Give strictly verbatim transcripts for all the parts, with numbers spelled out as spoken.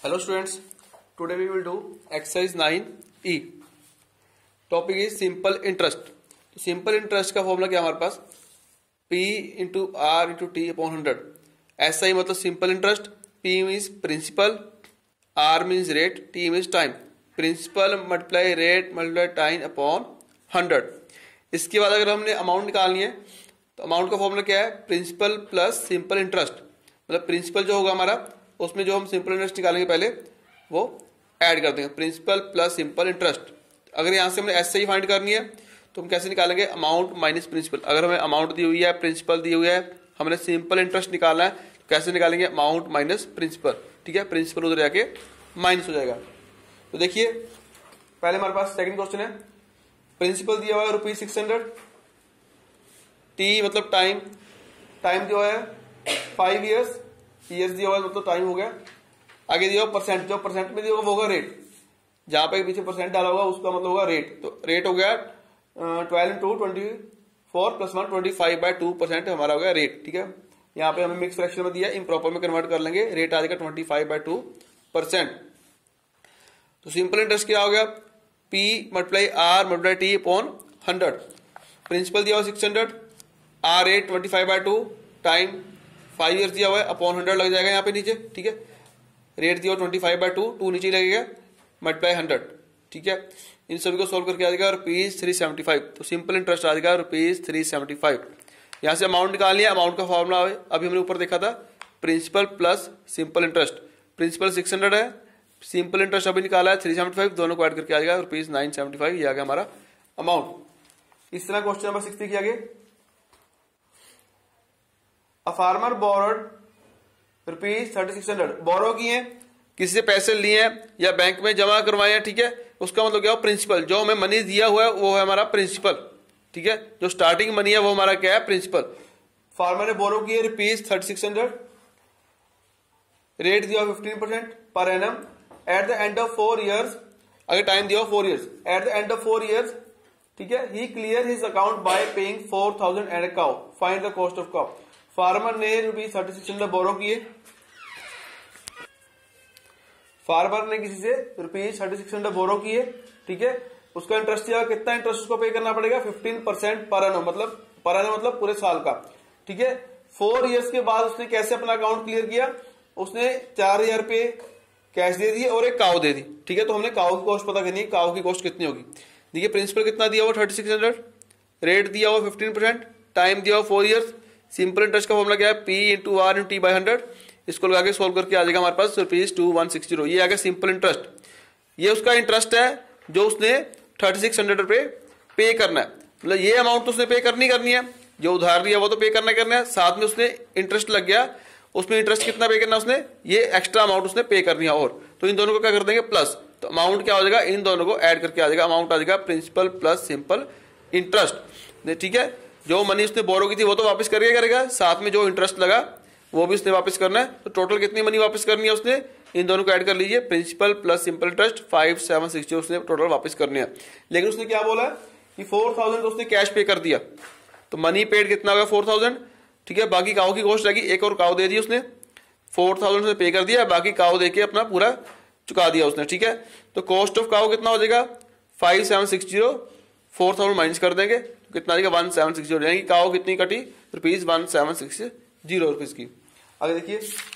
Hello students, today we will do exercise nine E. Topic is simple interest. तो simple interest का formula क्या हमारे पास P into R into T upon hundred. ऐसा ही मतलब simple interest, P means principal, R means rate, T means time. Principal multiply rate multiply time upon hundred. इसके बाद अगर हमने अमाउंट निकालनी है तो अमाउंट का फॉर्मूला क्या है, प्रिंसिपल प्लस सिंपल इंटरेस्ट। मतलब प्रिंसिपल जो होगा हमारा उसमें जो हम सिंपल इंटरेस्ट निकालेंगे पहले वो ऐड कर देंगे, प्रिंसिपल प्लस सिंपल इंटरेस्ट। अगर यहाँ से हमने ऐसे ही फाइंड करनी है तो हम कैसे निकालेंगे, अमाउंट माइनस प्रिंसिपल। अगर हमें अमाउंट दी हुई है, प्रिंसिपल दी हुई है, हमने सिंपल इंटरेस्ट निकालना है तो कैसे निकालेंगे, अमाउंट माइनस प्रिंसिपल। ठीक है, प्रिंसिपल उधर जाके माइनस हो जाएगा। तो देखिए पहले हमारे पास सेकंड क्वेश्चन है, प्रिंसिपल दिया हुआ है रुपीज सिक्स हंड्रेड, टी मतलब टाइम, टाइम दिया हुआ है फाइव ईयर्स, ईयर्स दिया हुआ है मतलब टाइम हो गया। आगे दिया हुआ परसेंट, जो परसेंट में दिया होगा वो होगा रेट, जहां पे पीछे परसेंट डाला होगा उसका मतलब होगा रेट। तो रेट हो गया twelve into twenty four plus one twenty five by two percent हमारा हो गया रेट। ठीक है, यहाँ पे हमें मिक्स फ्रैक्शन में दिया, इम्प्रॉपर में कन्वर्ट कर लेंगे, रेट आ जाएगा twenty five by two percent. तो सिंपल इंटरेस्ट क्या हो गया, P multiply R multiply T upon hundred. Principal दिया हुआ six hundred, R rate twenty five by two, time five years दिया हुआ है, अपॉन हंड्रेड लग जाएगा यहाँ पे नीचे। ठीक है, रेट दिया हुआ twenty five by two, two नीचे लगेगा, मल्टीप्लाई हंड्रेड। ठीक है, इन सभी को सोल्व करके आ जाएगा रुपीज थ्री सेवेंटी फाइव। तो सिंपल इंटरेस्ट आ जाएगा रुपीज थ्री सेवेंटी फाइव। यहाँ से अमाउंट निकाल लिया, अमाउंट का फॉर्मूला अभी हमने ऊपर देखा था, principal plus simple interest. Principal six hundred है, सिंपल इंटरेस्ट अभी निकाला है थ्री सेवेंटी फाइव, दोनों को ऐड करके आ जाएगा रुपीज नाइन सेवेंटी फाइव। ये आ गया हमारा अमाउंट। इस तरह क्वेश्चन नंबर सिक्स देखिए आगे, a farmer borrowed rupees thirty six hundred. Borrow किए हैं, किसी से पैसे लिए हैं या बैंक में जमा करवाए हैं। ठीक है, उसका मतलब क्या हो, प्रिंसिपल। जो हमें मनी दिया हुआ है वो है हमारा प्रिंसिपल। ठीक है, जो स्टार्टिंग मनी है वो हमारा क्या है, प्रिंसिपल। फार्मर ने बोरो किए rupees thirty six hundred, rate दिया fifteen percent per annum, at the end of four years, अगर टाइम दिया four years, at the end of four years, ठीक है, he clear his account by paying four thousand and a cow, find the cost of cow. Farmer ने rupees thirty six hundred borrow किए, farmer ने किसी से rupees thirty six hundred borrow किए। ठीक है, उसका इंटरेस्ट दिया, कितना इंटरेस्ट उसको पे करना पड़ेगा, फिफ्टीन परसेंट पर एनम, मतलब पर एनम मतलब पूरे साल का। ठीक है, फोर इयर्स के बाद उसने कैसे अपना अकाउंट क्लियर किया, उसने चार हजार रुपये कैश दे दिए और एक काव दे दी। ठीक है, तो हमने काव की कॉस्ट पता करनी है, काव की कॉस्ट कितनी होगी। देखिए प्रिंसिपल कितना दिया हुआ थर्टी सिक्स हंड्रेड, रेट दिया हुआ फिफ्टीन परसेंट, टाइम दिया हुआ फोर ईयर्स। सिंपल इंटरेस्ट का फॉर्मूला क्या है, P into R into T by hundred. इसको लगा के सोल्व करके आ जाएगा हमारे पास rupees two one six zero. ये आ गया सिंपल इंटरेस्ट। ये उसका इंटरेस्ट है जो उसने थर्टी सिक्स हंड्रेड रुपए पे करना है। मतलब ये अमाउंट तो उसने पे करनी करनी है, जो उधार लिया वो तो पे करना करना है, साथ में उसने इंटरेस्ट लग गया, उसमें इंटरेस्ट कितना पे करना उसने, ये एक्स्ट्रा अमाउंट उसने पे करनी है। और तो इन दोनों को क्या कर देंगे, प्लस। तो अमाउंट क्या हो जाएगा, इन दोनों को ऐड करके आ जाएगा, अमाउंट आ जाएगा प्रिंसिपल प्लस सिंपल इंटरेस्ट। ठीक है, जो मनी उसने बोरो की थी वो तो वापस करेगा करेगा, साथ में जो इंटरेस्ट लगा वो भी उसने वापस करना है। तो टोटल कितनी मनी वापस करनी है उसने, इन दोनों को ऐड कर लीजिए, principal plus simple interest five seven sixty उसने टोटल वापस करनी है। लेकिन उसने क्या बोला कि फोर थाउजेंड उसने कैश पे कर दिया, तो मनी पेड कितना होगा, फोर थाउजेंड। ठीक है, बाकी काव की कॉस्ट लगी, एक और काव दे दी उसने, फोर थाउजेंड उसने पे कर दिया, बाकी काव देके अपना पूरा चुका दिया उसने। ठीक है, तो कॉस्ट ऑफ काव कितना हो जाएगा, five seven six zero, four thousand minus कर देंगे तो कितना आ जाएगा, वन सेवन सिक्स जीरो। यानी कि काव कितनी कटी, rupees one seven six zero rupees की। आगे देखिए,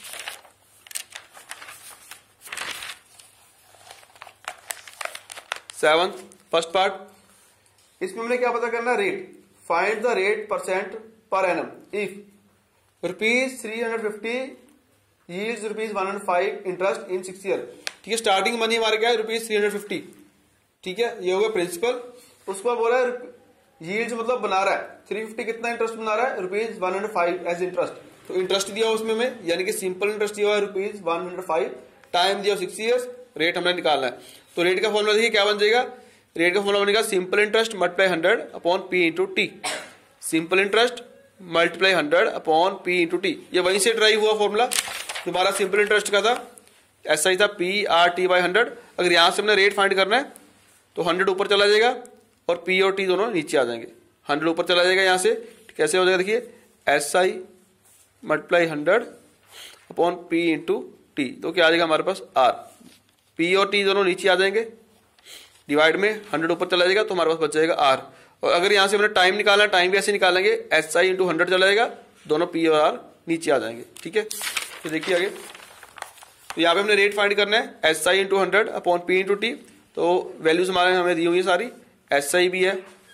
सेवन फर्स्ट पार्ट, इसमें हमने क्या पता करना, rate. Find the rate percent per annum if rupees three hundred fifty yields rupees one hundred five interest in six year. ठीक है, स्टार्टिंग मनी हमारे क्या है, रुपीज थ्री हंड्रेड फिफ्टी। ठीक है, ये हो गया प्रिंसिपल। उसको बोला है यील्ड्स मतलब बना रहा है थ्री फिफ्टी, कितना इंटरेस्ट बना रहा है, rupees one hundred five as interest. तो इंटरेस्ट दिया उसमें में, यानी कि सिंपल इंटरेस्ट दिया हुआ है rupees one hundred five, time दिया सिक्स ईयर्स, रेट हमने निकालना है। तो रेट का फॉर्मूला देखिए क्या बन जाएगा, रेट का फॉर्मूला बनेगा simple interest multiply hundred upon P into T. Simple interest multiply hundred upon P into T, ये वहीं से ड्राइव हुआ फॉर्मूला तुम्हारा सिंपल इंटरेस्ट का था, ऐसा ही था, P R T by hundred. अगर यहां से हमने रेट फाइंड करना है तो हंड्रेड ऊपर चला जाएगा और पी और टी दोनों नीचे आ जाएंगे, हंड्रेड ऊपर चला जाएगा यहां से। कैसे हो जाएगा, देखिए S I multiply hundred upon P into T, तो क्या आ जाएगा हमारे पास आर। पी और टी दोनों नीचे आ जाएंगे, डिवाइड में हंड्रेड ऊपर चला जाएगा तो हमारे पास बच जाएगा आर। और अगर यहाँ से हमने टाइम निकालना है, टाइम भी ऐसे निकालेंगे, एस आई इंटू हंड्रेड चला जाएगा, दोनों पी और आर नीचे आ जाएंगे। ठीक है, तो देखिए आगे, तो यहाँ पे हमने रेट फाइंड करना है, S I into hundred upon P into T. तो वैल्यूज हमारे हमें दी हुई है सारी, एस आई भी है,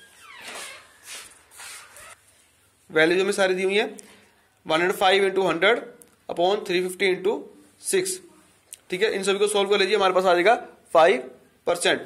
वैल्यूज हमें सारी दी हुई है, one hundred five into hundred upon three fifty into six. ठीक है, इन सभी को सोल्व कर लीजिए, हमारे पास आ जाएगा फाइव परसेंट।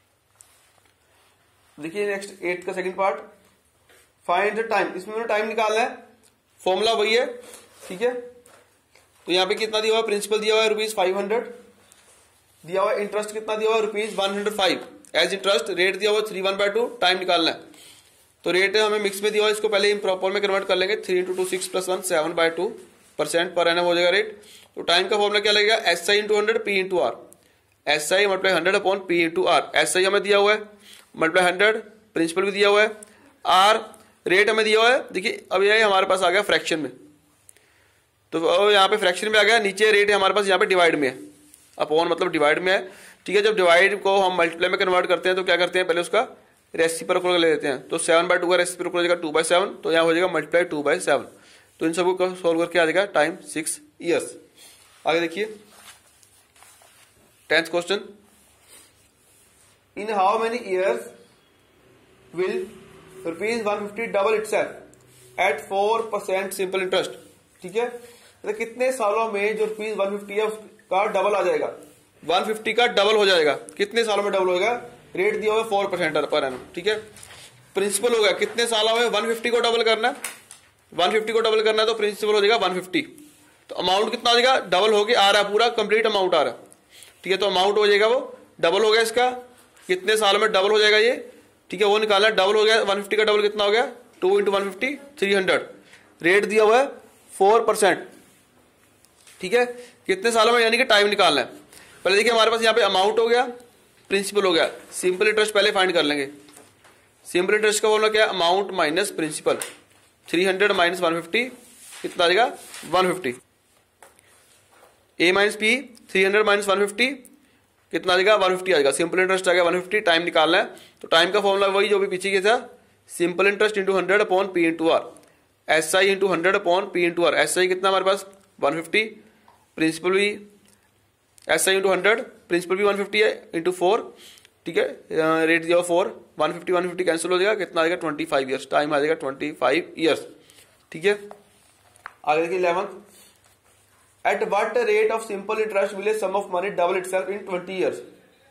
देखिए नेक्स्ट एट का second part, find the time. इसमें हमें टाइम निकालना है, फॉर्मूला वही है। ठीक है, तो यहाँ पे कितना दिया हुआ है, प्रिंसिपल दिया हुआ है रुपीज फाइव हंड्रेड, दिया हुआ है इंटरेस्ट कितना दिया हुआ है rupees one hundred five as interest, rate दिया हुआ three one by two, time निकालना है। तो रेट हमें मिक्स में दिया हुआ है, इसको पहले इम्प्रॉपर में कन्वर्ट कर लेंगे, three into two six plus one seven by two percent per annum हो जाएगा रेट। तो टाइम का फॉर्मूला क्या लगेगा, S I into hundred P into R, S I multiply hundred upon P into R. S I हमें दिया हुआ है मल्टीप्लाई हंड्रेड, प्रिंसिपल भी दिया हुआ है, आर रेट हमें दिया हुआ है। देखिए अब ये हमारे पास आ गया फ्रैक्शन में, तो यहाँ पे फ्रैक्शन में आ गया, नीचे रेट है हमारे पास यहाँ पे डिवाइड में है, अपॉन मतलब डिवाइड में है। ठीक है, जब डिवाइड को हम मल्टीप्लाई में कन्वर्ट करते हैं तो क्या करते हैं, पहले उसका रेसिप्रोकल ले लेते हैं। तो सेवन बाय टू का रेसिप्रोकल हो जाएगा टू बाय सेवन, तो यहाँ हो जाएगा मल्टीप्लाई टू बाय सेवन। तो इन सबको सोल्व करके आ जाएगा टाइम सिक्स ईयर्स। आगे देखिए tenth question, in how many years will rupees one fifty double itself at four percent simple interest. ठीक है, तो कितने सालों में जो रुपीज वन फिफ्टी है उसका डबल आ जाएगा, वन फिफ्टी का डबल हो जाएगा, कितने सालों में डबल होगा, रेट दिया हुआ है फोर परसेंट पर एनम। ठीक है, प्रिंसिपल हो गया कितने सालों में वन फिफ्टी को डबल करना है, वन फिफ्टी को डबल करना है तो प्रिंसिपल हो जाएगा वन फिफ्टी। तो अमाउंट कितना हो जाएगा, डबल हो गया आ रहा है, पूरा कंप्लीट अमाउंट आ रहा है। ठीक है, तो अमाउंट हो जाएगा वो डबल हो गया, इसका कितने सालों में डबल हो जाएगा ये। ठीक है, वो निकालना, डबल हो गया, वन फिफ्टी का डबल कितना हो गया, two into one fifty three hundred, rate दिया हुआ है फोर परसेंट। ठीक है, कितने सालों में, यानी कि टाइम निकालना है। पहले देखिए हमारे पास यहाँ पे अमाउंट हो गया, प्रिंसिपल हो गया, सिंपल इंटरेस्ट पहले फाइंड कर लेंगे। सिंपल इंटरेस्ट का बोलना क्या है, amount minus principal, three hundred minus one fifty कितना आ जाएगा one fifty. A minus P, three hundred minus one fifty कितना आ जाएगा वन फिफ्टी आ जाएगा। सिंपल इंटरेस्ट आ गया वन फिफ्टी, टाइम निकालना है। तो टाइम का फॉर्मूला वही जो भी पीछे किया था, simple interest into hundred upon P into R, S I into hundred upon P into R. S I कितना हमारे पास वन फिफ्टी, प्रिंसिपल भी S I into hundred, principal भी वन फिफ्टी है इंटू फोर। ठीक है, रेट दिया four, one fifty one fifty cancel हो जाएगा, कितना आ जाएगा ट्वेंटी फाइव ईयर्स, टाइम आ जाएगा ट्वेंटी फाइव ईयर्स। ठीक है, आगे देखिए eleventh, eight what rate of simple interest will a sum of money double itself in twenty years.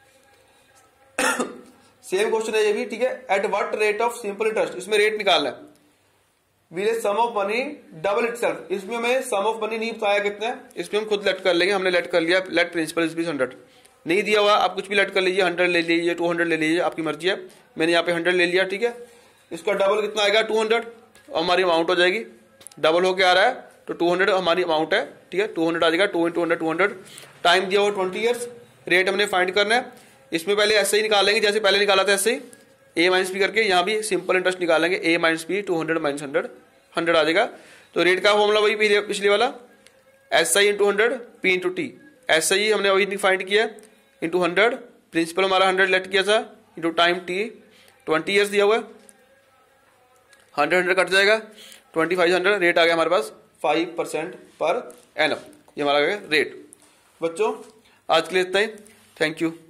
Same question है ये भी। ठीक है, at what rate of simple interest, इसमें रेट निकालना है, will a sum of money double itself. इसमें हमें सम ऑफ मनी नहीं बताया कितना है, इसमें हम खुद लेट कर लेंगे, हमने लेट कर लिया, लेट प्रिंसिपल इज हंड्रेड, नहीं दिया हुआ आप कुछ भी लेट कर लीजिए, हंड्रेड ले लीजिए, टू हंड्रेड ले लीजिए, आपकी मर्जी है। मैंने यहाँ पे हंड्रेड ले लिया। ठीक है, इसका डबल कितना आएगा टू हंड्रेड, और हमारी अमाउंट हो जाएगी, डबल होके आ रहा है तो टू हंड्रेड हमारी अमाउंट है। ठीक है, टू हंड्रेड आ जाएगा, two into hundred two hundred, time दिया हुआ ट्वेंटी ईयर्स, रेट हमने फाइंड करना है। इसमें पहले ऐसे ही निकालेंगे जैसे पहले निकाला था, ऐसे ही ए माइनस बी करके, यहाँ भी सिंपल इंटरेस्ट निकालेंगे, A minus B, two hundred minus hundred, hundred आ जाएगा। तो रेट का फॉर्मूला वही पिछले वाला, S I into hundred P into T. S I हमने वही फाइंड किया इंटू हंड्रेड, प्रिंसिपल हमारा हंड्रेड लेट किया था, into time T, twenty years दिया हुआ है, हंड्रेड हंड्रेड कट जाएगा, ट्वेंटी फाइव हंड्रेड, रेट आ गया हमारे पास फाइव परसेंट पर एनम, ये हमारा आ गया रेट। बच्चों आज के लिए इतना ही, थैंक यू।